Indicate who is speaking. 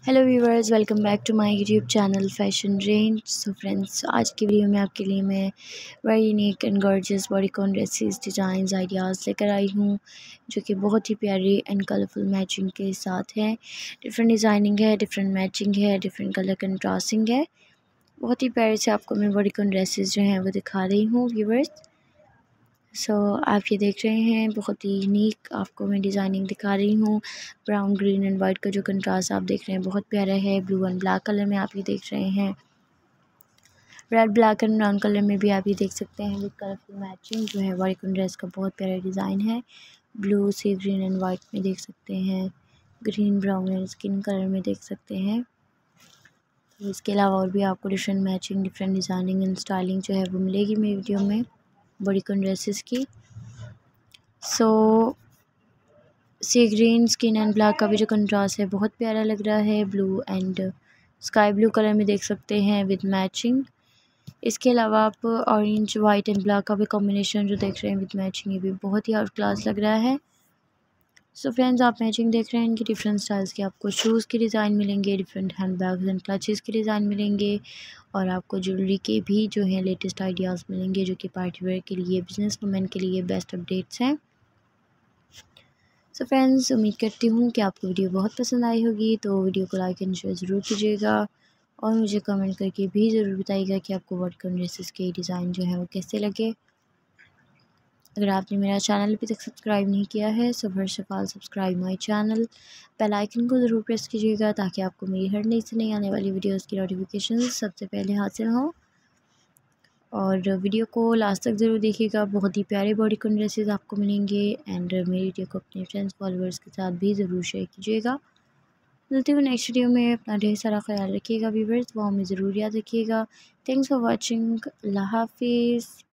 Speaker 1: Hello viewers, welcome back to my YouTube channel fashion range. So friends, आज की video में आपके लिए मैं very unique and gorgeous bodycon dresses designs ideas लेकर आई हूँ, जो कि बहुत ही प्यारी एंड कलरफुल मैचिंग के साथ है। डिफरेंट डिज़ाइनिंग है, डिफरेंट मैचिंग है, डिफरेंट कलर कंट्रास्टिंग है। बहुत ही प्यारे से आपको मैं बॉडीकॉन ड्रेसेस जो हैं वो दिखा रही हूँ व्यूवर्स। सो आप ये देख रहे हैं, बहुत ही यूनिक आपको मैं डिज़ाइनिंग दिखा रही हूँ। ब्राउन, ग्रीन एंड वाइट का जो कंट्रास्ट आप देख रहे हैं बहुत प्यारा है। ब्लू एंड ब्लैक कलर में आप ये देख रहे हैं। Red, black and brown colour में भी आप ये देख सकते हैं। विद कलरफुल मैचिंग जो है बॉडीकॉन ड्रेस का बहुत प्यारा डिज़ाइन है। Blue, sea green and white में देख सकते हैं। Green, brown and skin colour में देख सकते हैं। तो इसके अलावा और भी आपको different matching, different designing and styling जो है वो मिलेगी मेरी वीडियो में बॉडीकॉन ड्रेसेस की। So sea green, skin and black का भी जो कंट्रास्ट है बहुत प्यारा लग रहा है। Blue and sky blue colour में देख सकते हैं विद मैचिंग। इसके अलावा आप ऑरेंज, वाइट एंड ब्लैक का भी कॉम्बिनेशन जो देख रहे हैं विद मैचिंग, ये भी बहुत ही आउट क्लास लग रहा है। सो फ्रेंड्स, आप मैचिंग देख रहे हैं। इनकी डिफरेंट स्टाइल्स के आपको शूज़ के डिज़ाइन मिलेंगे, different hand bags and clutches के डिज़ाइन मिलेंगे, और आपको ज्वेलरी के भी जो है लेटेस्ट आइडियाज़ मिलेंगे, जो कि पार्टी वेयर के लिए, बिजनेस वुमेन के लिए बेस्ट अपडेट्स हैं। सो फ्रेंड्स, उम्मीद करती हूँ कि आपको वीडियो बहुत पसंद आई होगी। तो वीडियो को लाइक एंड शेयर ज़रूर कीजिएगा, और मुझे कमेंट करके भी ज़रूर बताइएगा कि आपको बॉडीकॉन ड्रेसेस के डिज़ाइन जो है वो कैसे लगे। अगर आपने मेरा चैनल अभी तक सब्सक्राइब नहीं किया है, so first of all subscribe my channel. Bell icon को ज़रूर प्रेस कीजिएगा, ताकि आपको मेरी हर नई से नई आने वाली वीडियोज़ की नोटिफिकेशन सबसे पहले हासिल हो। और वीडियो को लास्ट तक ज़रूर देखिएगा, बहुत ही प्यारे बॉडीकॉन ड्रेसेस आपको मिलेंगे। एंड मेरी वीडियो को अपने फ्रेंड्स फॉलोअर्स के साथ भी ज़रूर शेयर कीजिएगा। मिलते हुए नेक्स्ट वीडियो में। अपना ढेर सारा ख्याल रखिएगा व्यूअर्स, वो हमें ज़रूर याद रखिएगा। Thanks for watching. अल्लाह हाफिज़।